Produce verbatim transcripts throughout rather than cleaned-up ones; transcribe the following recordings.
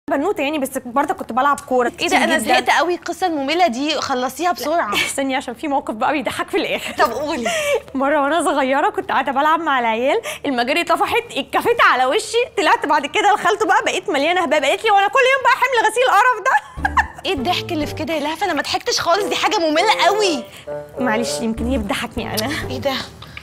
بنوته يعني، بس برضه كنت بلعب كوره. ايه ده، انا زهقت قوي القصه الممله دي، خلصيها بسرعه. استني عشان في موقف بقى بيضحك في الاخر. طب قولي. مره وانا صغيره كنت قاعده بلعب مع العيال، المجاري طفحت، اتكفيت على وشي، طلعت بعد كده دخلت بقى بقيت مليانه هباب. قالت لي وانا كل يوم بقى حمل غسيل القرف ده. ايه الضحك اللي في كده يا لهفه؟ انا ما ضحكتش خالص، دي حاجه ممله قوي. معلش يمكن هي بتضحكني انا. ايه ده؟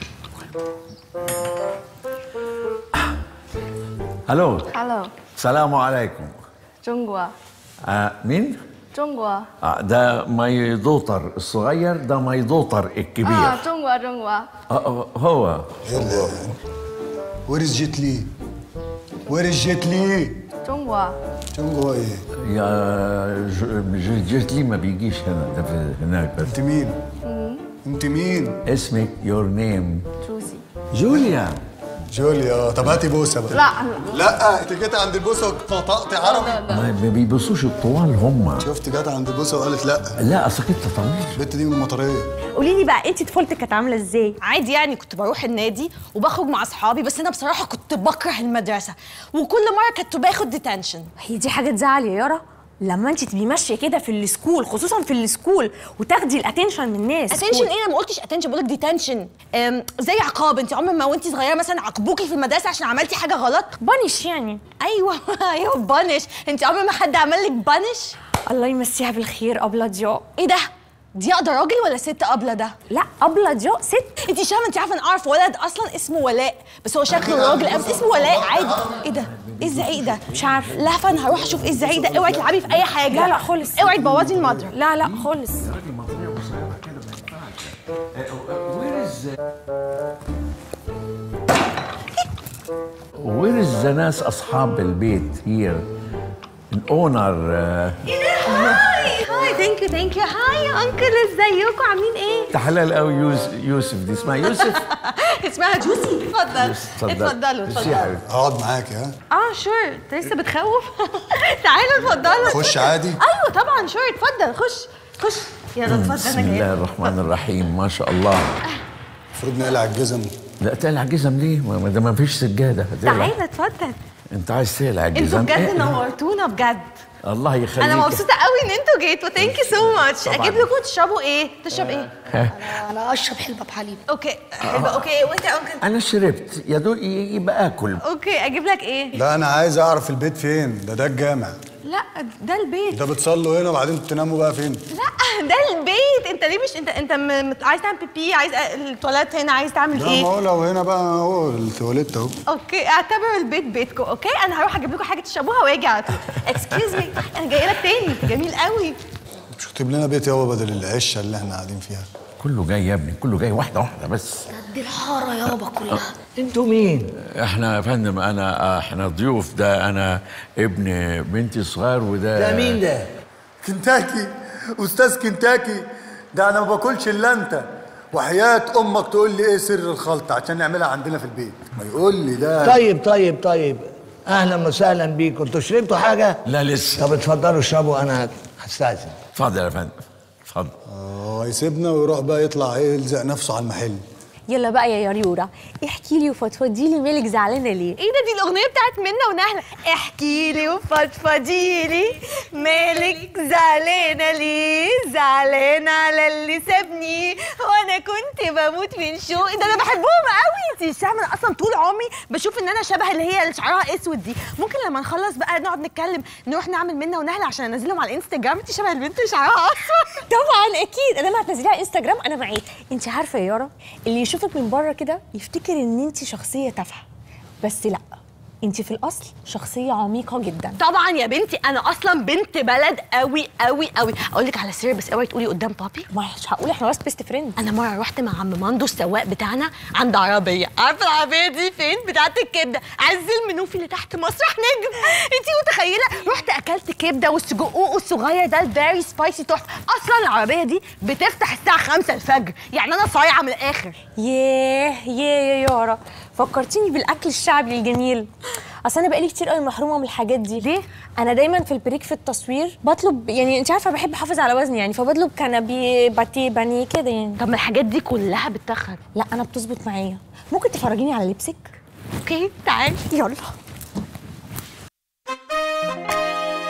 الو. الو. السلام عليكم. جونغوا. آه مين؟ جونغوا. آه ده ماي دوتر الصغير، ده ماي دوتر الكبير. اه جونغوا جونغوا. آه هو. وير از جيت لي؟ وير از جيت لي؟ جونغوا. جونغوا ايه؟ يا جيت لي ما بيجيش هنا، ده في هناك بس. انت مين؟ انت مين؟ اسمك يور نيم؟ جوزي. جوليا. جوليا. طب هاتي بوسه بقى. لا لا انت جيت عند البوسه وطقطقت عربي. ما بيبصوش الطوال هم. شفت جت عند البوسه وقالت لا. لا اصل انت طويل. البت دي من المطريه. قولي لي بقى انت طفولتك كانت عامله ازاي؟ عادي يعني، كنت بروح النادي وبخرج مع اصحابي، بس انا بصراحه كنت بكره المدرسه، وكل مره كنت باخد ديتنشن. هي دي حاجه تزعل يا يارا؟ لما انت تبقي ماشيه كده في السكول، خصوصا في السكول، وتاخدي الاتنشن من الناس. اتنشن ايه؟ انا ما قلتش اتنشن، بقول لك ديتنشن. زي عقاب. انت عمر ما وانت صغيره مثلا عاقبوكي في المدرسه عشان عملتي حاجه غلط؟ بانش يعني. ايوه ايوه بانش. انت عمر ما حد عمل لك بانش؟ الله يمسيها بالخير. ابله ضياء. ايه ده؟ ضياء ده راجل ولا ست ابله ده؟ لا ابله ضياء ست. انت شايفه؟ انت عارفه انا اعرف ولد اصلا اسمه ولاء، بس هو شكله راجل قوي، بس اسمه ولاء عادي. ايه ده؟ ايه الزعيق ده؟ مش عارفه. لهفه انا هروح اشوف ايه الزعيق ده. اوعي تلعبي في اي حاجه. لا لا خالص. اوعي تبوظي المضرب. لا لا خالص. وير از ذا ناس اصحاب البيت هير الاونر. ايه ده؟ هاي هاي ثانك يو ثانك يو. هاي يا انكل، ازيكم عاملين ايه؟ ده حلال قوي. يوسف يوسف دي اسمها يوسف. اسمها جوسي. اتفضل اتفضلوا اتفضلوا. اقعد معاكي ها؟ اه شور. انت لسه بتخوف؟ تعالوا اتفضلوا. خش عادي. ايوه طبعا شور. اتفضل خش خش. يلا اتفضل. بسم الله الرحمن الرحيم. ما شاء الله. المفروض نقلع الجزم. لا تقلع جزم ليه؟ ما ده ما فيش سجاده. تعالى اتفضل. انت عايز تقلع الجزم؟ انتوا بجد إيه؟ نورتونا بجد. الله يخليك. انا مبسوطه قوي ان انتوا جيتوا. ثانك يو سو ماتش. اجيب لكم تشربوا ايه؟ تشرب ايه؟ انا اشرب حلبة بحليب. اوكي حلوة. اوكي وانت يا انكل؟ انا شربت يا دوب يبقى اكل. اوكي اجيب لك ايه؟ لا انا عايز اعرف البيت فين. ده ده الجامع. لا ده البيت. ده بتصلوا هنا وبعدين تناموا بقى فين؟ لا ده البيت. انت ليه مش انت انت م... م... عايز تعمل بيبي، عايز التواليت هنا، عايز تعمل لا ايه؟ ما هو لو هنا بقى اهو التواليت اهو. اوكي اعتبر البيت بيتكم. اوكي انا هروح اجيب لكم حاجه تشربوها واجي على طول. اكسكيوز مي انا جايه لك تاني. جميل قوي. مش تكتب لنا بيت يابا بدل العشه اللي احنا قاعدين فيها؟ كله جاي يا ابني، كله جاي واحده واحده بس. دي الحاره يابا كلها. انتوا مين؟ احنا يا فندم انا احنا ضيوف. ده انا ابن بنتي الصغير، وده ده مين ده؟ كنتاكي. استاذ كنتاكي. ده انا ما باكلش الا انت. وحياه امك تقول لي ايه سر الخلطه عشان نعملها عندنا في البيت. ما يقول لي ده. طيب طيب طيب اهلا وسهلا بيكم. انتوا شربتوا حاجه؟ لا لسه. طب اتفضلوا اشربوا، انا هستاذن. اتفضل يا فندم اتفضل. اه يسيبنا ويروح بقى يطلع ايه يلزق نفسه على المحل. يلا بقى يا ياريورا احكي لي وفضفضي لي، مالك زعلانه ليه؟ ايه ده؟ دي الاغنيه بتاعت منى ونهله. احكي لي وفضفضي لي مالك زعلانه ليه؟ زعلانه على اللي سابني وانا كنت بموت من شوق. ده انا بحبهم قوي. انت شايفه انا اصلا طول عمري بشوف ان انا شبه اللي هي اللي شعرها اسود دي. ممكن لما نخلص بقى نقعد نتكلم نروح نعمل منى ونهله عشان انزلهم على الانستجرام. انت شبه البنت اللي شعرها اصفر. طبعا اكيد. انا ما هتنزليها على انستجرام انا معاكي. انت عارفه يا يارا اللي يشوفك من بره كده يفتكر ان انت شخصيه تافهه، بس لا انت في الاصل شخصيه عميقه جدا. طبعا يا بنتي انا اصلا بنت بلد قوي قوي قوي. اقول لك على سر بس اوعي تقولي قدام بابي. مش هقول، احنا بس بيست فريند. انا مره رحت مع عم ماندو السواق بتاعنا عند عربيه. عارفه العربيه دي فين؟ بتاعت الكبده. عز المنوفي اللي تحت مسرح نجم. انتي متخيله؟ رحت اكلت كبده والسجق الصغير ده الفيري سبايسي تحفه. اصلا العربيه دي بتفتح الساعه خمسة الفجر. يعني انا صايعه من الاخر. ياه ياه يا يارا فكرتيني بالاكل الشعبي الجميل. اصل انا بقالي كتير قوي محرومه من الحاجات دي. ليه؟ انا دايما في البريك في التصوير بطلب، يعني انت عارفه بحب احافظ على وزني يعني، فبطلب كنبي باتيه بانيه كده يعني. طب ما الحاجات دي كلها بتتخن. لا انا بتظبط معايا. ممكن تفرجيني على لبسك؟ اوكي تعالي يلا.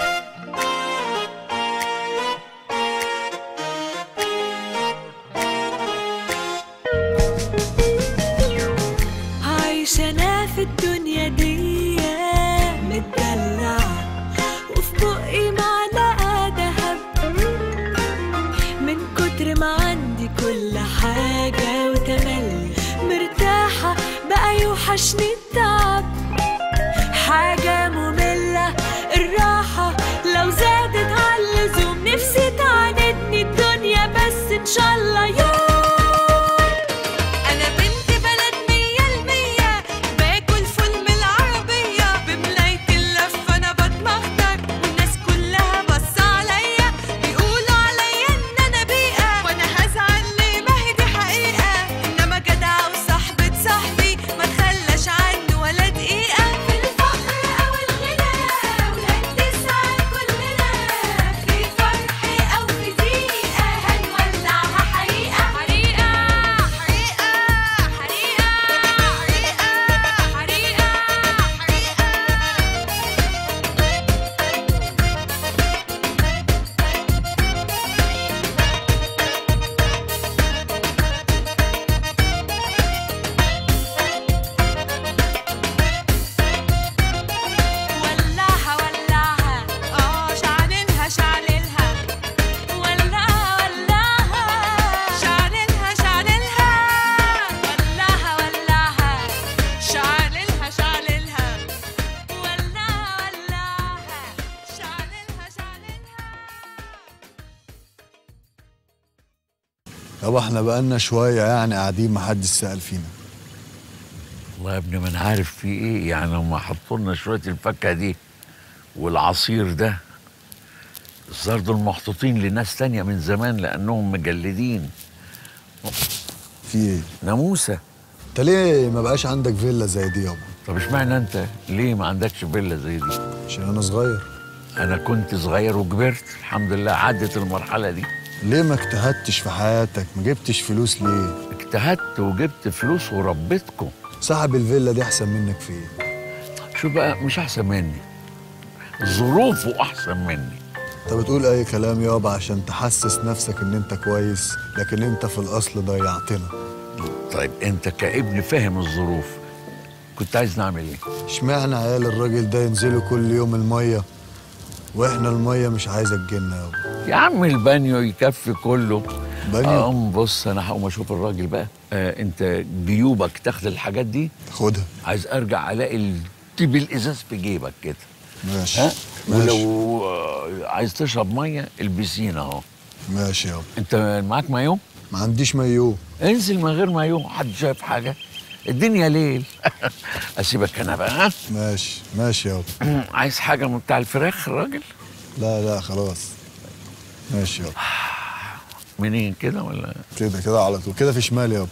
يابا احنا بقالنا شويه يعني قاعدين محدش سأل فينا. والله يا ابني ما انا عارف في ايه، يعني هم حطوا لنا شويه الفاكهه دي والعصير ده، الظاهر دول محطوطين لناس تانية من زمان لانهم مجلدين. في ايه؟ ناموسه. انت ليه ما بقاش عندك فيلا زي دي يابا؟ طب اشمعنى انت ليه ما عندكش فيلا زي دي؟ عشان انا صغير. انا كنت صغير وكبرت الحمد لله، عدت المرحله دي. ليه ما اجتهدتش في حياتك؟ ما جبتش فلوس ليه؟ اجتهدت وجبت فلوس وربيتكم. صاحب الفيلا دي احسن منك في ايه؟ شو بقى، مش احسن مني، ظروفه احسن مني. انت بتقول اي كلام يابا عشان تحسس نفسك ان انت كويس، لكن انت في الاصل ضيعتنا. طيب انت كابن فاهم الظروف، كنت عايز نعمل ايه؟ اشمعنى عيال الراجل ده ينزلوا كل يوم الميه واحنا الميه مش عايزه تجيلنا يابا؟ يا عم البانيو يكفي كله. بانيو؟ قوم بص انا هقوم اشوف الراجل بقى. آه انت جيوبك تاخد الحاجات دي؟ خدها. عايز ارجع الاقي التيب الازاز في جيبك كده. ماشي. ها؟ ماشي. ولو آه عايز تشرب ميه البسين اهو. ماشي يابا. انت معاك مايو؟ ما عنديش مايو. انزل من غير مايو، حد شايف حاجه؟ الدنيا ليل. اسيبك انا بقى. ها؟ ماشي ماشي يابا. عايز حاجه من بتاع الفراخ الراجل؟ لا لا خلاص. ماشي يابا. منين كده ولا كده كده على طول كده في شمال يابا.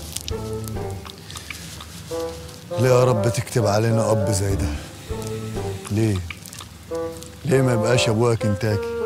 ليه يا رب تكتب علينا اب زي ده؟ ليه؟ ليه ما يبقاش ابويا كنتاكي؟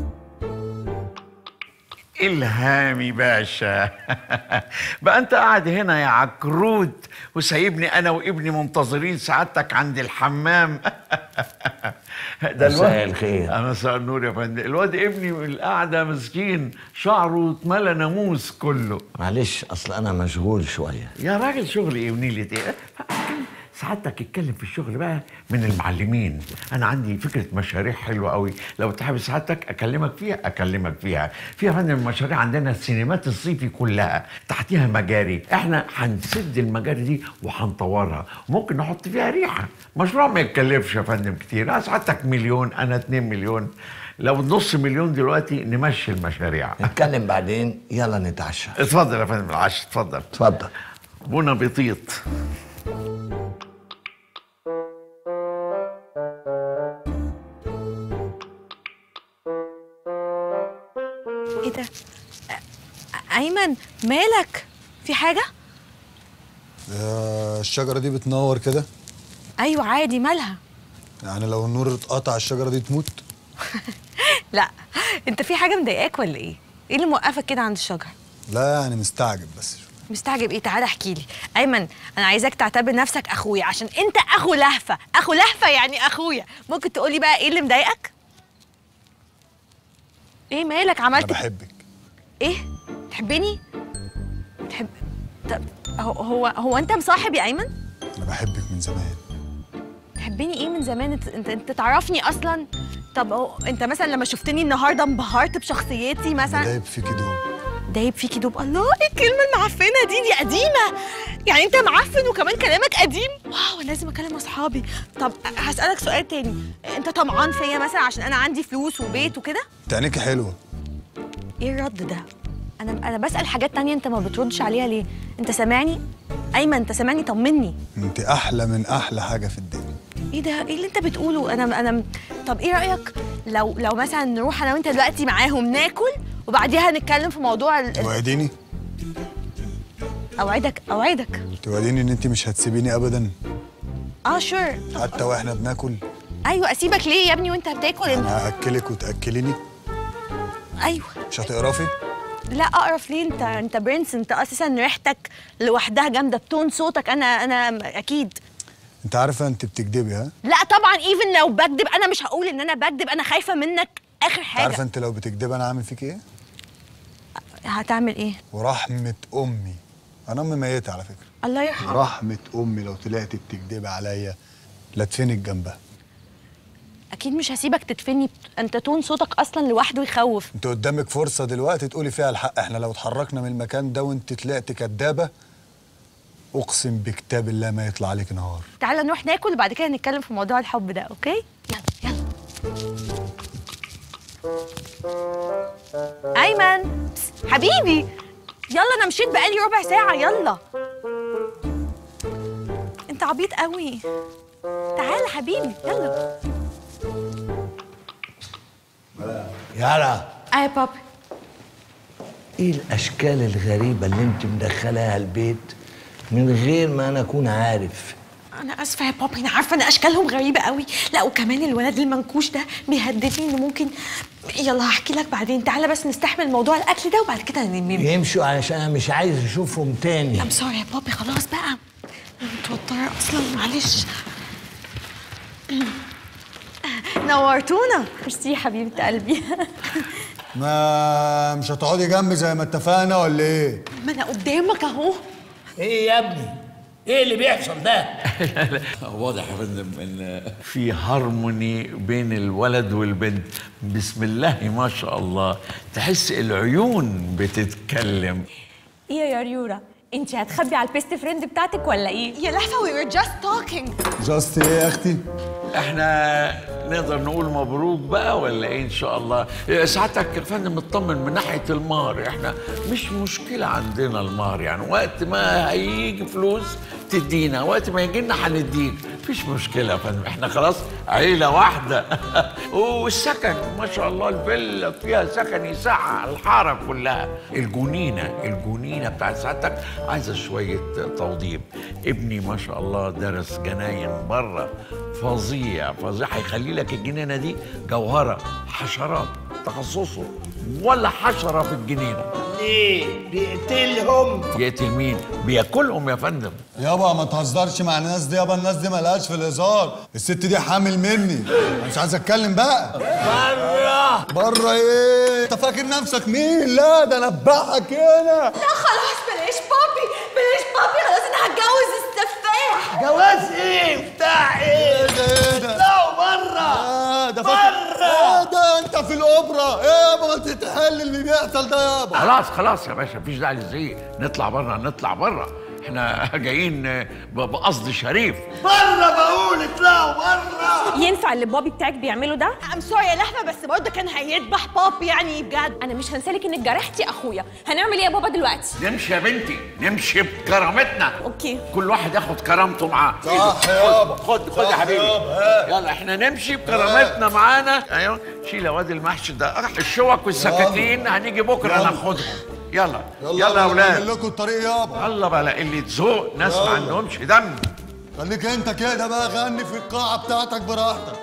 إلهامي باشا. بقى أنت قاعد هنا يا عكروت وسايبني أنا وابني منتظرين سعادتك عند الحمام. ده مساء الخير. أنا مساء النور يا فندم. الواد ابني القعدة مسكين، شعره اتملى ناموس كله. معلش اصل انا مشغول شويه. يا راجل شغل إيه ونيلة إيه؟ سعادتك اتكلم في الشغل بقى من المعلمين. انا عندي فكره مشاريع حلوه قوي، لو تحب سعادتك اكلمك فيها اكلمك فيها. في يا فندم مشاريع عندنا السينمات الصيفي كلها تحتيها مجاري، احنا هنسد المجاري دي وهنطورها، ممكن نحط فيها ريحه. مشروع ما يتكلفش يا فندم كتير، سعادتك مليون انا اتنين مليون، لو نص مليون دلوقتي نمشي المشاريع. نتكلم بعدين، يلا نتعشى. اتفضل يا فندم العشاء، اتفضل. اتفضل. بونا بيطيط. ايه ده؟ ايمن مالك؟ في حاجه؟ آه الشجره دي بتنور كده؟ ايوه عادي، مالها؟ يعني لو النور اتقطع الشجره دي تموت؟ لا، انت في حاجه مضايقاك ولا ايه؟ ايه اللي موقفك كده عند الشجره؟ لا يعني مستعجب بس. مستعجب ايه؟ تعالى احكي لي. ايمن انا عايزاك تعتبر نفسك اخويا، عشان انت اخو لهفه. اخو لهفه يعني اخويا. ممكن تقولي بقى ايه اللي مضايقك؟ ايه مالك؟ عملت انا بحبك. ايه؟ تحبني؟ تحب طب هو هو هو انت مصاحب يا ايمن؟ انا بحبك من زمان. تحبني ايه من زمان؟ انت انت, انت تعرفني اصلا؟ طب هو انت مثلا لما شفتني النهارده انبهرت بشخصيتي مثلا؟ دايب فيكي دوب. دايب فيكي دوب؟ الله، ايه الكلمه المعفنه دي؟ دي قديمه. يعني انت معفن وكمان كلامك قديم؟ واو، انا لازم اكلم اصحابي. طب هسالك سؤال تاني، انت طمعان فيا مثلا عشان انا عندي فلوس وبيت وكده؟ انت عينيكي حلوه. ايه الرد ده؟ انا انا بسال حاجات تانية انت ما بتردش عليها ليه؟ انت سامعني؟ ايمن انت سامعني؟ طمني. انت احلى من احلى حاجه في الدنيا. ايه ده؟ ايه اللي انت بتقوله؟ انا انا طب ايه رايك لو لو مثلا نروح انا وانت دلوقتي معاهم ناكل وبعديها نتكلم في موضوع ال... توعديني؟ اوعدك اوعدك توعديني ان انت مش هتسيبيني ابدا؟ اه شور. حتى واحنا بناكل؟ ايوه، اسيبك ليه يا ابني وانت بتاكل؟ انا هاكلك وتاكليني؟ ايوه. مش هتقرفي؟ لا اقرف ليه؟ انت انت برنس، انت اساسا ريحتك لوحدها جامده، بتون صوتك انا انا اكيد. انت عارفه انت بتكدبي ها؟ لا طبعا، ايفن لو بكدب انا مش هقول ان انا بكدب، انا خايفه منك اخر حاجه. عارفه انت لو بتكدبي انا هعمل فيك ايه؟ هتعمل ايه؟ ورحمه امي، انا امي ميته على فكره. الله يرحمها. رحمه امي لو طلعتي بتكدبي عليا لادفنك جنبها. اكيد مش هسيبك تدفني، انت تون صوتك اصلا لوحده يخوف. انت قدامك فرصه دلوقتي تقولي فيها الحق. احنا لو اتحركنا من المكان ده وانت طلعت كدابه اقسم بكتاب الله ما يطلع عليك نهار. تعالى نروح ناكل وبعد كده نتكلم في موضوع الحب ده، اوكي؟ يلا يلا. ايمن حبيبي، يلا انا مشيت بقالي ربع ساعه. يلا انت عبيط قوي. تعال حبيبي يلا. يارا، اه يا بابي. ايه الاشكال الغريبه اللي انت مدخلاها البيت من غير ما انا اكون عارف؟ انا اسفه يا بابي، انا عارفه ان اشكالهم غريبه قوي. لا وكمان الولد المنكوش ده بيهددني انه ممكن. يلا هحكي لك بعدين. تعالى بس نستحمل موضوع الاكل ده وبعد كده ننام. يمشوا علشان انا مش عايز اشوفهم تاني. ام سوري يا بابي، خلاص بقى انا متوتره اصلا، معلش. نورتونا. ميرسي حبيبه قلبي. ما مش هتقعدي جنبي زي ما اتفقنا ولا ايه؟ ما انا قدامك اهو. ايه يا ابني؟ ايه اللي بيحصل ده؟ واضح يا فندم ان في هارموني بين الولد والبنت. بسم الله ما شاء الله، تحس العيون بتتكلم. ايه يا ياريورا، انت هتخبي على البيست فريند بتاعتك ولا ايه؟ يا لهفه we were just talking. جاست ايه يا اختي؟ احنا نقدر نقول مبروك بقى ولا ايه ان شاء الله؟ ساعتك يا فندم اطمن من ناحيه المهر، احنا مش مشكله عندنا المهر، يعني وقت ما هيجي فلوس تدينا، وقت ما يجي لنا هنديك، مفيش مشكله يا فندم، احنا خلاص عيله واحده. والسكن ما شاء الله الفيلا فيها سكن يسع الحاره كلها. الجنينه الجنينه بتاعت سعادتك عايزه شويه توضيب. ابني ما شاء الله درس جناين بره، فظيع فظيع، هيخلي لك الجنينه دي جوهره. حشرات تخصصه ولا حشره في الجنينه. ليه؟ بيقتلهم؟ يقتل مين؟ بياكلهم يا فندم. يابا ما تهزرش مع الناس دي يابا، الناس دي مالهاش في الهزار، الست دي حامل مني، انا مش عايز اتكلم بقى. بره بره ايه؟ انت فاكر نفسك مين؟ لا ده انا ابعك هنا. لا خلاص بلاش بابي، بلاش بابي، خلاص انا هتجوز السفاح. جواز ايه؟ بتاع ايه؟ ايه ده ايه ده؟ لا بره. اه ده فاكر ايه ده؟ انت في الاوبرا ايه يابا؟ ما تتحل اللي بيحصل ده يابا. خلاص خلاص يا باشا، مفيش داعي للزعيق، نطلع بره نطلع بره، احنا جايين بقصد شريف. بره بقول، اطلعوا بره. ينفع اللي بابي بتاعك بيعمله ده؟ ام سوري يا لهفه، بس برضه كان هيذبح بابي يعني بجد. انا مش هنسالك انك جرحتي اخويا. هنعمل ايه يا بابا دلوقتي؟ نمشي يا بنتي، نمشي بكرامتنا. اوكي. كل واحد ياخد كرامته معاه. صح يابا، خد خد يا حبيبي، يلا احنا نمشي بكرامتنا معانا. ايوه شيل يا واد المحشي ده، الشوك والسكاكين هنيجي بكره ناخدهم. يلا يلا يا اولاد، نعمل لكم الطريق يابا. يلا بقى اللي تزوق، ناس ما عندهمش دم. خليك انت كده بقى، غني في القاعه بتاعتك براحتك.